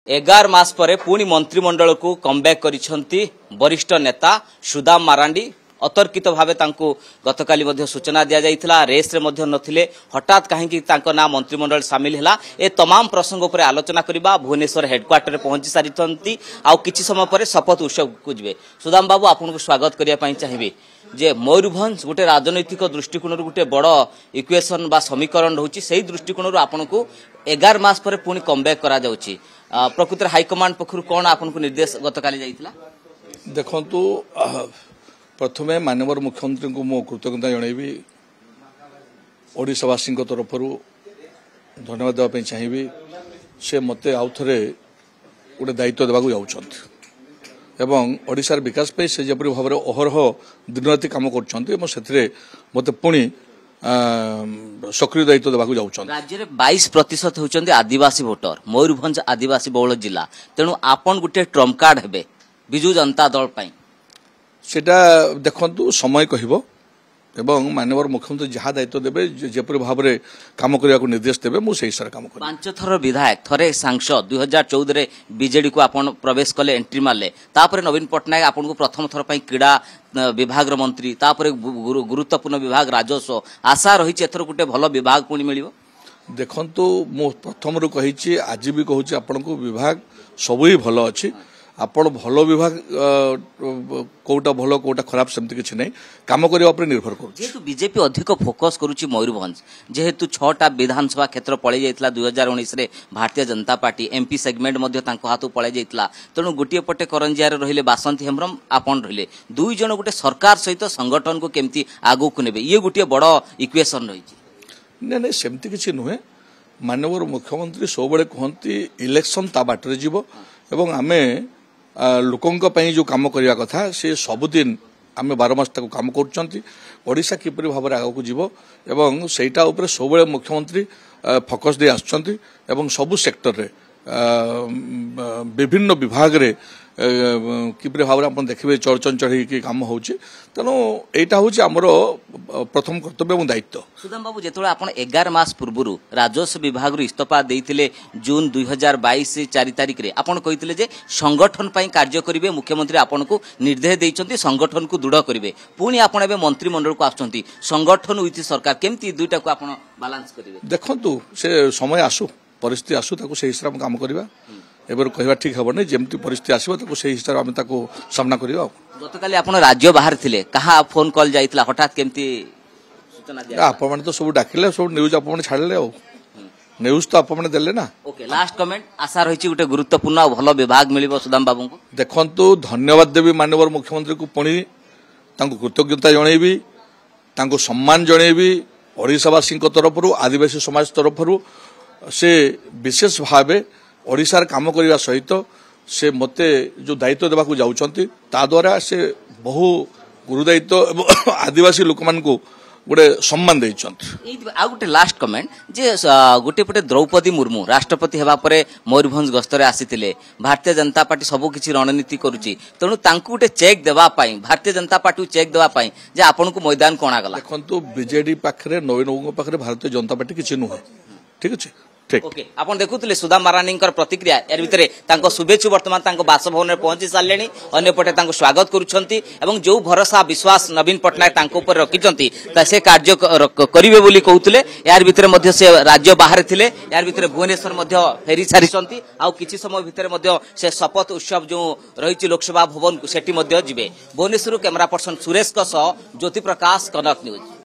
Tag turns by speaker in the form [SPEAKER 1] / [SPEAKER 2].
[SPEAKER 1] 11 मास पर पुणी मंत्रिमंडल को कमबैक करिसेंती वरिष्ठ नेता सुदाम मारांडी। अतर्कित भावे गतकाली सूचना दि जाइथिला, रेस रे मध्य नथिले, हठात कहीं ना मंत्रिमंडल सामिल है। ए तमाम प्रसंग पर आलोचना करबा भुवनेश्वर हेडक्वार्टर पहुंची सारी आउ किछि समय पर शपथ उत्सव को जिवे। सुदाम बाबू आपन को स्वागत करिया पई चाहिबे जे मयूरभंज गोटे राजनैतिक दृष्टिकोण गोटे बड़ इक्वेशन बा समीकरण होची, सेही दृष्टिकोण आपन को 11 मास पर पुणी कमबैक करा जाउची। प्रकृति हाईकमांड पक्षर कौन आपन को निर्देश गतकाली जाइथिला?
[SPEAKER 2] देखंतु प्रथमे माननीय मुख्यमंत्री को मो कृतज्ञता जनइबी, ओडिशावासी तरफ धन्यवाद देवाई चाहिए। से मते आउ थे गोटे दायित्व देवाक जाउछंती एवं ओडिशार विकास पे से जपरी भाव अहरह दिन राति काम कर मते पुणी सक्रिय दायित्व देवाक जाउछंती।
[SPEAKER 1] राज्य में 22% होचंती आदिवासी भोटर, मयूरभंज आदिवासी बहुल जिला, तेणु आपन गोटे ट्रम्प कार्ड हेबे बिजु जनता दल पई।
[SPEAKER 2] सेटा देखंतु समय कहिबो एवं माननीय मुख्यमंत्री जहाँ दायित्व देवे जेपरी भाव में काम करने को निर्देश देवे मुझे हिसाब काम कर।
[SPEAKER 1] 5 थर विधायक, थरे सांसद, 2014 रे बीजेडी को आपन प्रवेश कले, एंट्री मारले, तापर नवीन पट्टनायक आपन को प्रथम थर पई क्रीड़ा विभाग मंत्री, तापर गुरुत्वपूर्ण विभाग राजस्व, आशा रही एथर गोटे भल विभाग पुणी मिलिबो।
[SPEAKER 2] देखंतु मु प्रथम रु कहिछि, आज भी कहूछि आपन को विभाग सबही भल अछि। आपण भल विभाग कोटा भल कोटा खराब सेमती किछि नै, काम करिया ऊपर निर्भर करू।
[SPEAKER 1] जेहेतु बीजेपी अधिक फोकस करूची मयूरभंज, जेहेतु 6टा विधानसभा क्षेत्र पळै जाइतला 2019 रे Bharatiya Janata party, MP segment मध्ये तांको हाथ पळै जाइतला, तेणु गोटिए पटे करंजिया रे रहिले बासंती हेम्ब्रम, आपण रहिले दुई जण गोटे सरकार सहित संगठन को केमती आगो को नेबे, ये गोटिए बड़ इक्वेशन रहिछि।
[SPEAKER 2] नै नै सेमती किछि नुहे। माननीय मुख्यमंत्री सबले कहंती इलेक्शन ता बाटरे जीवो एवं आमे लोकंक पई जो काम करिया कथा से सबुदिन आमे 12 मास तक काम करचंती। ओडिशा किपरि भाव रे आगो को जीवो एवं सेटा ऊपर सबले मुख्यमंत्री फोकस दे आछंती एवं सबु सेक्टर रे विभिन्न विभाग रे किपरि भाव रे आपण देखिबे चर्चन चढ़ी की काम होउची। तनो एटा होउची हमरो प्रथम कर्तव्य एवं दायित्व।
[SPEAKER 1] सुदाम बाबू जेतोळे आपण 11 मास पूर्वरु राजस्व विभाग रु इस्तफा देइथिले जून 2022 4 तारिख रे, आपण कहिथिले जे संगठन पई कार्य करिवे, मुख्यमंत्री आपण को निर्देश देइचंती संगठन को दृढ़ करिवे। पुणी आपण एबे मंत्रिमंडल को आछंती, संगठन विथ सरकार केमती दुईटा को आपण बैलेंस करिवे?
[SPEAKER 2] देखंतु से समय आसु, परिस्थिति आसु, ताको से हिसाब काम करिवा। एबर कहवा ठीक हबो नै, जेमती परिस्थिति आसीबो ताको से हिसाब हम ताको सामना करिवा।
[SPEAKER 1] गतकाली आपण राज्य बाहर थिले, कहा फोन कॉल जाइतला, हठात केमती सूचना दिया?
[SPEAKER 2] आपण माने तो सब डाकिले, सब न्यूज आपण छाडले, ओ न्यूज तो आपण देले ना।
[SPEAKER 1] ओके, लास्ट कमेंट, आशा रहिछि गोटे गुरुत्वपूर्ण और भलो विभाग मिलिबो सुदाम बाबू को।
[SPEAKER 2] देखंतु धन्यवाद देबी माननीय मुख्यमंत्री को, पुणी तांको कृतज्ञता जणैबी, तांको सम्मान जणैबी। ओडिशावासी तरफ आदिवासी समाज तरफ से विशेष भावे ओडिशार काम करने सहित से मते जो दायित्व देवाक जाउछंती, ता द्वारा से बहु गुरुदायित्व आदिवासी लोक मान को गोटे सम्मान देइछंती।
[SPEAKER 1] आ गोटे लास्ट कमेंट जे गोटे पटे द्रौपदी मुर्मू राष्ट्रपति हेबा परे मयूरभंज गस्तरे आसीथिले, भारतीय जनता पार्टी सबु किछि रणनीति करूची, तेणु तांकु गोटे चेक देवा पई, भारतीय जनता पार्टी चेक देवा पई जे आपन को मैदान कोणा गला।
[SPEAKER 2] देखंतु बीजेडी पाखरे नवीन बाबू पाखरे भारतीय जनता पार्टी किछि नुहे, ठीक अछि।
[SPEAKER 1] ओके, आपण देखुतले सुदाम मारांडी प्रतिक्रिया। यार भितर तांको शुभेच्छु वर्तमान तांको बासभवन में पहुंची सारे, अन्यपटे तांको स्वागत करुछंती एवं जो भरोसा विश्वास नवीन पट्टनायक तांको ऊपर रखिछंती से कार्य करिवे बोली कहउतले। यार भितर मध्य से राज्य बाहर थिले, यार भितर भुवनेश्वर मध्य फेरी सारिछंती, आ किछि समय भितर मध्य से शपथ उत्सव जो रहिछि लोकसभा भवन सेठी मध्य जिवे। भुवनेश्वर कैमरा पर्सन सुरेश सह ज्योति प्रकाश, कनक न्यूज।